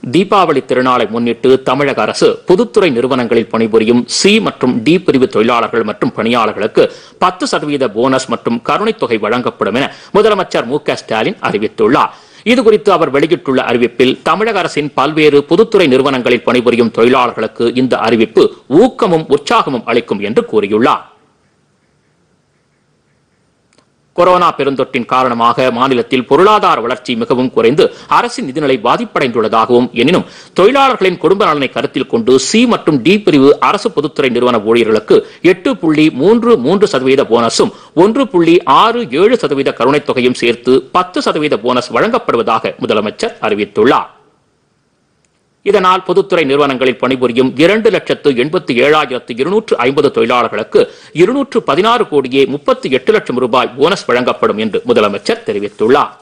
தீபாவளி திருநாளை முன்னிட்டு தமிழக அரசு பொதுத்துறை நிறுவனங்களில் பணிபுரியும் சி மற்றும் டி பிரிவு தொழிலாளர்கள் மற்றும் பணியாளர்களுக்கு 10% போனஸ் மற்றும் கருணைத் தொகை வழங்கப்படும் என முதலமைச்சர் மு.க.ஸ்டாலின் அறிவித்துள்ளார். இதுகுறித்து அவர் வெளியிட்டுள்ள அறிவிப்பில் தமிழக அரசின் பல்வேறு பொதுத்துறை நிறுவனங்களில் பணிபுரியும் தொழிலாளர்களுக்கு இந்த அறிவிப்பு ஊக்கமும் உற்சாகமும் அளிக்கும் என்று கூறியுள்ளார். கொரோனா பெருந்தொற்றின் காரணமாக மாநிலத்தில் பொருளாதார வளர்ச்சி மிகவும் குறைந்து அரசின் நிதிநிலை பாதிப்படைந்துள்ளதாகவும், எனினும் தொழிலாளர்களின் குடும்ப நலனை கருத்தில் கொண்டு சி மற்றும் டி பிரிவு அரசு பொதுத்துறை நிறுவன ஊழியர்களுக்கு 8.33% போனஸும் 1.67% கருணைத் தொகையும் சேர்த்து 10% போனஸ் வழங்கப்படுவதாக முதலமைச்சர் அறிவித்துள்ளார். இதனால் பொதுத்துறை நிறுவனங்களில் பணிபுரியும் 2,87,250 தொழிலாளர்களுக்கு 216 கோடியே 38 லட்சம் ரூபாய் போனஸ் வழங்கப்படும் என்று முதலமைச்சர் தெரிவித்துள்ளார்.